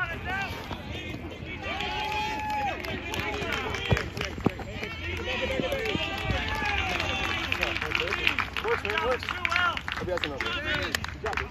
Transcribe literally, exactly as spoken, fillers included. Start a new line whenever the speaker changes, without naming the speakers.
Works, man, works. Maybe that's enough. Good job, dude.